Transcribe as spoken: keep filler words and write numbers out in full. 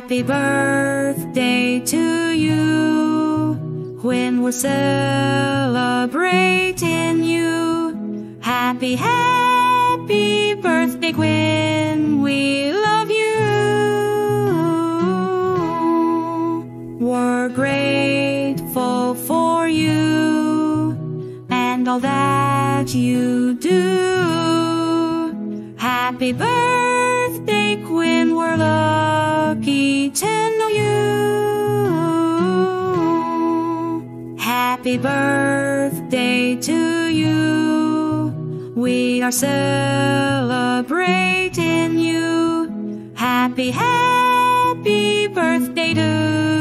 Happy birthday to you. Quinn, we're celebrating you. Happy, happy birthday, Quinn. We love you. We're grateful for you and all that you do. Happy birthday, Quinn. We're lucky to know you. Happy birthday to you. We are celebrating you. Happy, happy birthday to you.